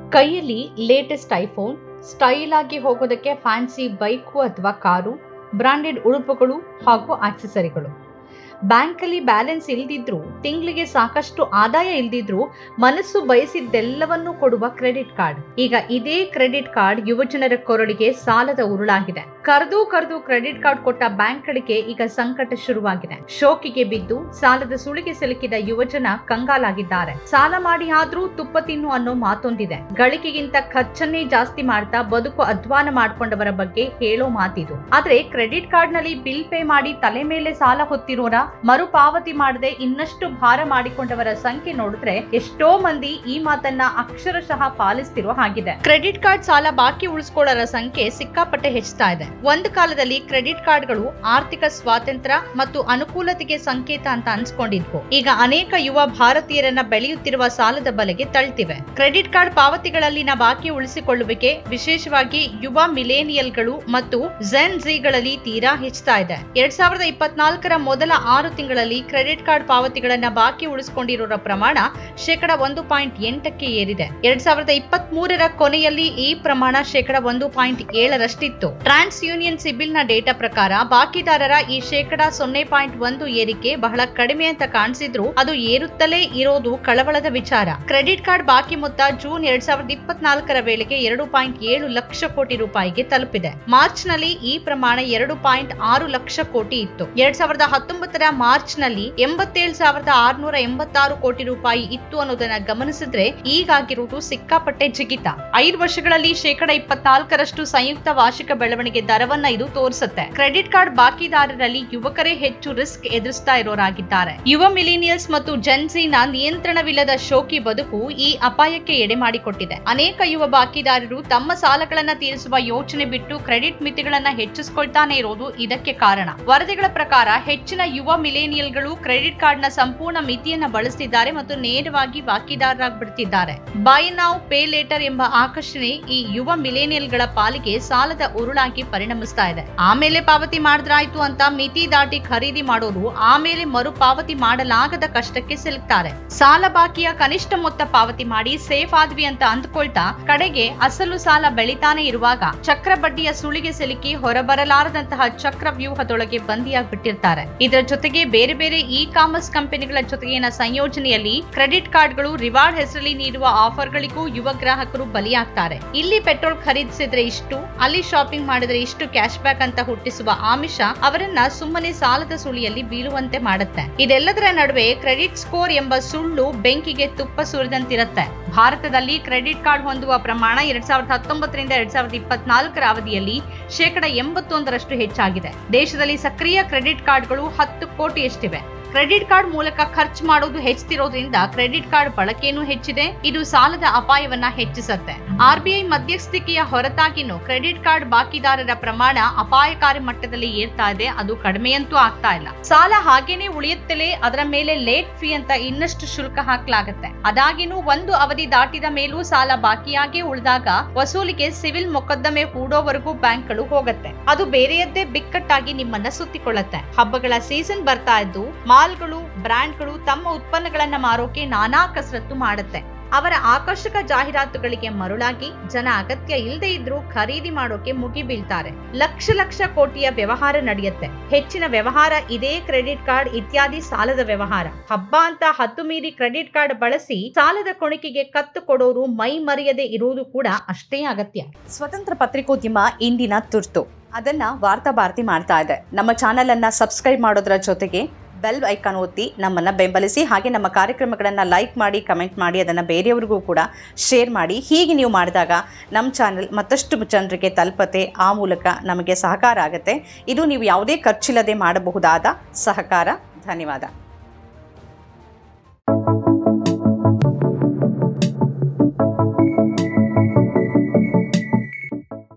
ಕೈಯಲ್ಲಿ latest iPhone, style ಆಗಿ ಹೋಗೋದಕ್ಕೆ ಫ್ಯಾನ್ಸಿ ಬೈಕು ಅಥವಾ ಕಾರು, ಬ್ರಾಂಡೆಡ್ ಉಡುಪುಗಳು ಹಾಗೂ ಆಕ್ಸೆಸರಿಗಳು. ಬ್ಯಾಂಕಲ್ಲಿ ಬ್ಯಾಲೆನ್ಸ್ ಇಲ್ದಿದ್ರು, ತಿಂಗಳಿಗೆ ಸಾಕಷ್ಟು ಆದಾಯ ಇಲ್ದಿದ್ರು ಮನಸ್ಸು ಬಯಸಿದ್ದೆಲ್ಲವನ್ನೂ ಕೊಡುವ ಕ್ರೆಡಿಟ್ ಕಾರ್ಡ್. ಈಗ ಇದೇ ಕ್ರೆಡಿಟ್ ಕಾರ್ಡ್ ಯುವಜನರ ಕೊರಳಿಗೆ ಸಾಲದ ಉರುಳಾಗಿದೆ. ಕರೆದು ಕ್ರೆಡಿಟ್ ಕಾರ್ಡ್ ಕೊಟ್ಟ ಬ್ಯಾಂಕ್ಗಳಿಗೆ ಈಗ ಸಂಕಟ ಶುರುವಾಗಿದೆ. ಶೋಕಿಗೆ ಬಿದ್ದು ಸಾಲದ ಸುಳಿಗೆ ಸಿಲುಕಿದ ಯುವಜನ ಕಂಗಾಲಾಗಿದ್ದಾರೆ. ಸಾಲ ಮಾಡಿ ಆದ್ರೂ ತುಪ್ಪ ತಿನ್ನು ಅನ್ನೋ ಮಾತೊಂದಿದೆ. ಗಳಿಕೆಗಿಂತ ಖರ್ಚನ್ನೇ ಜಾಸ್ತಿ ಮಾಡ್ತಾ ಬದುಕು ಅಧ್ವಾನ ಮಾಡ್ಕೊಂಡವರ ಬಗ್ಗೆ ಹೇಳೋ ಮಾತಿದು. ಆದ್ರೆ ಕ್ರೆಡಿಟ್ ಕಾರ್ಡ್ ನಲ್ಲಿ ಬಿಲ್ ಪೇ ಮಾಡಿ ತಲೆ ಮೇಲೆ ಸಾಲ ಹೊತ್ತಿರೋರ, ಮರುಪಾವತಿ ಮಾಡದೆ ಇನ್ನಷ್ಟು ಭಾರ ಮಾಡಿಕೊಂಡವರ ಸಂಖ್ಯೆ ನೋಡಿದ್ರೆ ಎಷ್ಟೋ ಮಂದಿ ಈ ಮಾತನ್ನ ಅಕ್ಷರಶಃ ಪಾಲಿಸ್ತಿರೋ ಹಾಗಿದೆ. ಕ್ರೆಡಿಟ್ ಕಾರ್ಡ್ ಸಾಲ ಬಾಕಿ ಉಳಿಸ್ಕೊಳ್ಳೋರ ಸಂಖ್ಯೆ ಸಿಕ್ಕಾಪಟ್ಟೆ ಹೆಚ್ಚುತ್ತಾ ಇದೆ. ಒಂದು ಕಾಲದಲ್ಲಿ ಕ್ರೆಡಿಟ್ ಕಾರ್ಡ್ಗಳು ಆರ್ಥಿಕ ಸ್ವಾತಂತ್ರ್ಯ ಮತ್ತು ಅನುಕೂಲತೆಗೆ ಸಂಕೇತ ಅಂತ ಅನ್ಸ್ಕೊಂಡಿದ್ವು. ಈಗ ಅನೇಕ ಯುವ ಭಾರತೀಯರನ್ನ ಬೆಳೆಯುತ್ತಿರುವ ಸಾಲದ ಬಲೆಗೆ ತಳ್ತಿವೆ. ಕ್ರೆಡಿಟ್ ಕಾರ್ಡ್ ಪಾವತಿಗಳಲ್ಲಿನ ಬಾಕಿ ಉಳಿಸಿಕೊಳ್ಳುವಿಕೆ ವಿಶೇಷವಾಗಿ ಯುವ ಮಿಲೇನಿಯಲ್ಗಳು ಮತ್ತು ಜೆನ್ ಝಿಗಳಲ್ಲಿ ತೀರಾ ಹೆಚ್ಚುತ್ತಾ ಇದೆ. 2024ರ ಮೊದಲ 6 ತಿಂಗಳಲ್ಲಿ ಕ್ರೆಡಿಟ್ ಕಾರ್ಡ್ ಪಾವತಿಗಳನ್ನ ಬಾಕಿ ಉಳಿಸಿಕೊಂಡಿರೋರ ಪ್ರಮಾಣ 1.8ಕ್ಕೆ ಏರಿದೆ. 2023ರ ಕೊನೆಯಲ್ಲಿ ಈ ಪ್ರಮಾಣ 1.7ರಷ್ಟಿತ್ತು. ಟ್ರಾನ್ಸ್ ಯೂನಿಯನ್ ಸಿಬಿಲ್ ನ ಡೇಟಾ ಪ್ರಕಾರ ಬಾಕಿದಾರರ ಈ 0.1 ಏರಿಕೆ ಬಹಳ ಕಡಿಮೆ ಅಂತ ಕಾಣಿಸಿದ್ರು ಅದು ಏರುತ್ತಲೇ ಇರೋದು ಕಳವಳದ ವಿಚಾರ. ಕ್ರೆಡಿಟ್ ಕಾರ್ಡ್ ಬಾಕಿ ಮೊತ್ತ ಜೂನ್ 2024ರ ವೇಳೆಗೆ 2.7 ಲಕ್ಷ ಕೋಟಿ ರೂಪಾಯಿಗೆ ತಲುಪಿದೆ. ಮಾರ್ಚ್ ನಲ್ಲಿ ಈ ಪ್ರಮಾಣ 2.6 ಲಕ್ಷ ಕೋಟಿ ಇತ್ತು. 2019ರ ಮಾರ್ಚ್ ನಲ್ಲಿ 87,686 ಕೋಟಿ ರೂಪಾಯಿ ಇತ್ತು ಅನ್ನೋದನ್ನ ಗಮನಿಸಿದ್ರೆ ಈಗಾಗಿರುವುದು ಸಿಕ್ಕಾಪಟ್ಟೆ ಜಿಗಿತ. 5 ವರ್ಷಗಳಲ್ಲಿ 24% ಸಂಯುಕ್ತ ವಾರ್ಷಿಕ ಬೆಳವಣಿಗೆ ದರವನ್ನ ಇದು ತೋರಿಸುತ್ತೆ. ಕ್ರೆಡಿಟ್ ಕಾರ್ಡ್ ಬಾಕಿದಾರರಲ್ಲಿ ಯುವಕರೇ ಹೆಚ್ಚು ರಿಸ್ಕ್ ಎದುರಿಸ್ತಾ ಇರೋರಾಗಿದ್ದಾರೆ. ಯುವ ಮಿಲೇನಿಯಲ್ಸ್ ಮತ್ತು ಜೆನ್ಸಿನ ನಿಯಂತ್ರಣವಿಲ್ಲದ ಶೋಕಿ ಬದುಕು ಈ ಅಪಾಯಕ್ಕೆ ಎಡೆ ಮಾಡಿಕೊಟ್ಟಿದೆ. ಅನೇಕ ಯುವ ಬಾಕಿದಾರರು ತಮ್ಮ ಸಾಲಗಳನ್ನ ತೀರಿಸುವ ಯೋಚನೆ ಬಿಟ್ಟು ಕ್ರೆಡಿಟ್ ಮಿತಿಗಳನ್ನ ಹೆಚ್ಚಿಸಿಕೊಳ್ತಾನೆ ಇರೋದು ಇದಕ್ಕೆ ಕಾರಣ. ವರದಿಗಳ ಪ್ರಕಾರ ಹೆಚ್ಚಿನ ಯುವ ಮಿಲೇನಿಯಲ್ಗಳು ಕ್ರೆಡಿಟ್ ಕಾರ್ಡ್ ನ ಸಂಪೂರ್ಣ ಮಿತಿಯನ್ನ ಬಳಸ್ತಿದ್ದಾರೆ ಮತ್ತು ನೇರವಾಗಿ ಬಾಕಿದಾರರಾಗ್ಬಿಡ್ತಿದ್ದಾರೆ. ಬೈ ನೌ ಪೇ ಲೇಟರ್ ಎಂಬ ಆಕರ್ಷಣೆ ಈ ಯುವ ಮಿಲೇನಿಯಲ್ಗಳ ಪಾಲಿಗೆ ಸಾಲದ ಉರುಳಾಗಿ ಪರಿಣಮಿಸ್ತಾ ಇದೆ. ಆಮೇಲೆ ಪಾವತಿ ಮಾಡಿದ್ರಾಯ್ತು ಅಂತ ಮಿತಿ ದಾಟಿ ಖರೀದಿ ಮಾಡೋರು ಆಮೇಲೆ ಮರುಪಾವತಿ ಮಾಡಲಾಗದ ಕಷ್ಟಕ್ಕೆ ಸಿಲುಕ್ತಾರೆ. ಸಾಲ ಬಾಕಿಯ ಕನಿಷ್ಠ ಮೊತ್ತ ಪಾವತಿ ಮಾಡಿ ಸೇಫ್ ಆದ್ವಿ ಅಂತ ಅಂದ್ಕೊಳ್ತಾ ಕಡೆಗೆ ಅಸಲು ಸಾಲ ಬೆಳಿತಾನೆ ಇರುವಾಗ ಚಕ್ರ ಬಡ್ಡಿಯ ಸುಳಿಗೆ ಸಿಲುಕಿ ಹೊರಬರಲಾರದಂತಹ ಚಕ್ರ ವ್ಯೂಹದೊಳಗೆ ಬಂದಿಯಾಗ್ಬಿಟ್ಟಿರ್ತಾರೆ. ಇದರ ಜೊತೆಗೆ ಬೇರೆ ಬೇರೆ ಇ ಕಾಮರ್ಸ್ ಕಂಪನಿಗಳ ಜೊತೆಗಿನ ಸಂಯೋಜನೆಯಲ್ಲಿ ಕ್ರೆಡಿಟ್ ಕಾರ್ಡ್ಗಳು ರಿವಾರ್ಡ್ ಹೆಸರಲ್ಲಿ ನೀಡುವ ಆಫರ್ಗಳಿಗೂ ಯುವ ಗ್ರಾಹಕರು ಬಲಿಯಾಗ್ತಾರೆ. ಇಲ್ಲಿ ಪೆಟ್ರೋಲ್ ಖರೀದಿಸಿದ್ರೆ ಇಷ್ಟು, ಅಲ್ಲಿ ಶಾಪಿಂಗ್ ಮಾಡಿದ್ರೆ ಇಷ್ಟು ಕ್ಯಾಶ್ ಬ್ಯಾಕ್ ಅಂತ ಹುಟ್ಟಿಸುವ ಆಮಿಷ ಅವರನ್ನ ಸುಮ್ಮನೆ ಸಾಲದ ಸುಳಿಯಲ್ಲಿ ಬೀಳುವಂತೆ ಮಾಡುತ್ತೆ. ಇದೆಲ್ಲದರ ನಡುವೆ ಕ್ರೆಡಿಟ್ ಸ್ಕೋರ್ ಎಂಬ ಸುಳ್ಳು ಬೆಂಕಿಗೆ ತುಪ್ಪ ಸುರಿದಂತಿರುತ್ತೆ. ಭಾರತದಲ್ಲಿ ಕ್ರೆಡಿಟ್ ಕಾರ್ಡ್ ಹೊಂದುವ ಪ್ರಮಾಣ 2019ರಿಂದ 2024ರ ಅವಧಿಯಲ್ಲಿ 81% ಹೆಚ್ಚಾಗಿದೆ. ದೇಶದಲ್ಲಿ ಸಕ್ರಿಯ ಕ್ರೆಡಿಟ್ ಕಾರ್ಡ್ಗಳು 10 ಕೋಟಿಯಷ್ಟಿವೆ. ಕ್ರೆಡಿಟ್ ಕಾರ್ಡ್ ಮೂಲಕ ಖರ್ಚು ಮಾಡೋದು ಹೆಚ್ಚುತ್ತಿರೋದ್ರಿಂದ ಕ್ರೆಡಿಟ್ ಕಾರ್ಡ್ ಬಳಕೆನೂ ಹೆಚ್ಚಿದೆ. ಇದು ಸಾಲದ ಅಪಾಯವನ್ನ ಹೆಚ್ಚಿಸುತ್ತೆ. ಆರ್ಬಿಐ ಮಧ್ಯಸ್ಥಿಕೆಯ ಹೊರತಾಗಿನೂ ಕ್ರೆಡಿಟ್ ಕಾರ್ಡ್ ಬಾಕಿದಾರರ ಪ್ರಮಾಣ ಅಪಾಯಕಾರಿ ಮಟ್ಟದಲ್ಲಿ ಏರ್ತಾ ಇದೆ. ಅದು ಕಡಿಮೆಯಂತೂ ಆಗ್ತಾ ಇಲ್ಲ. ಸಾಲ ಹಾಗೇನೆ ಉಳಿಯುತ್ತಲೇ ಅದರ ಮೇಲೆ ಲೇಟ್ ಫೀ ಅಂತ ಇನ್ನಷ್ಟು ಶುಲ್ಕ ಹಾಕಲಾಗುತ್ತೆ. ಅದಾಗಿನೂ ಒಂದು ಅವಧಿ ದಾಟಿದ ಮೇಲೂ ಸಾಲ ಬಾಕಿಯಾಗಿ ಉಳಿದಾಗ ವಸೂಲಿಗೆ ಸಿವಿಲ್ ಮೊಕದ್ದಮೆ ಹೂಡೋವರೆಗೂ ಬ್ಯಾಂಕ್ಗಳು ಹೋಗುತ್ತೆ. ಅದು ಬೇರೆಯದ್ದೇ ಬಿಕ್ಕಟ್ಟಾಗಿ ನಿಮ್ಮನ್ನ ಸುತ್ತಿಕೊಳ್ಳುತ್ತೆ. ಹಬ್ಬಗಳ ಸೀಸನ್ ಬರ್ತಾ ಇದ್ದು ಮಾಲ್ಗಳು, ಬ್ರ್ಯಾಂಡ್ಗಳು ತಮ್ಮ ಉತ್ಪನ್ನಗಳನ್ನ ಮಾರೋಕೆ ನಾನಾ ಕಸರತ್ತು ಮಾಡುತ್ತೆ. ಅವರ ಆಕರ್ಷಕ ಜಾಹೀರಾತುಗಳಿಗೆ ಮರುಳಾಗಿ ಜನ ಅಗತ್ಯ ಇಲ್ಲದೆ ಇದ್ರೂ ಖರೀದಿ ಮಾಡೋಕೆ ಮುಗಿ ಬೀಳ್ತಾರೆ. ಲಕ್ಷ ಕೋಟಿಯ ವ್ಯವಹಾರ ನಡೆಯುತ್ತೆ. ಹೆಚ್ಚಿನ ವ್ಯವಹಾರ ಇದೇ ಕ್ರೆಡಿಟ್ ಕಾರ್ಡ್ ಇತ್ಯಾದಿ ಸಾಲದ ವ್ಯವಹಾರ. ಹಬ್ಬ ಅಂತ ಹತ್ತು ಮೀರಿ ಕ್ರೆಡಿಟ್ ಕಾರ್ಡ್ ಬಳಸಿ ಸಾಲದ ಕೊಣಿಕೆಗೆ ಕತ್ತು ಕೊಡೋರು ಮೈ ಮರೆಯದೆ ಇರುವುದು ಕೂಡ ಅಷ್ಟೇ ಅಗತ್ಯ. ಸ್ವತಂತ್ರ ಪತ್ರಿಕೋದ್ಯಮ ಇಂದಿನ ತುರ್ತು. ಅದನ್ನ ವಾರ್ತಾ ಭಾರತಿ ಮಾಡ್ತಾ ಇದೆ. ನಮ್ಮ ಚಾನೆಲ್ ಅನ್ನ ಸಬ್ಸ್ಕ್ರೈಬ್ ಮಾಡೋದ್ರ ಜೊತೆಗೆ ಬೆಲ್ ಐಕಾನ್ ಒತ್ತಿ ನಮ್ಮನ್ನ ಬೆಂಬಲಿಸಿ. ಹಾಗೆ ನಮ್ಮ ಕಾರ್ಯಕ್ರಮಗಳನ್ನು ಲೈಕ್ ಮಾಡಿ, ಕಮೆಂಟ್ ಮಾಡಿ, ಅದನ್ನು ಬೇರೆಯವರಿಗೂ ಕೂಡ ಶೇರ್ ಮಾಡಿ. ಹೀಗೆ ನೀವು ಮಾಡಿದಾಗ ನಮ್ಮ ಚಾನೆಲ್ ಮತ್ತಷ್ಟು ಜನರಿಗೆ ತಲುಪತ್ತೆ. ಆ ಮೂಲಕ ನಮಗೆ ಸಹಕಾರ ಆಗುತ್ತೆ. ಇದು ನೀವು ಯಾವುದೇ ಖರ್ಚಿಲ್ಲದೆ ಮಾಡಬಹುದಾದ ಸಹಕಾರ. ಧನ್ಯವಾದ.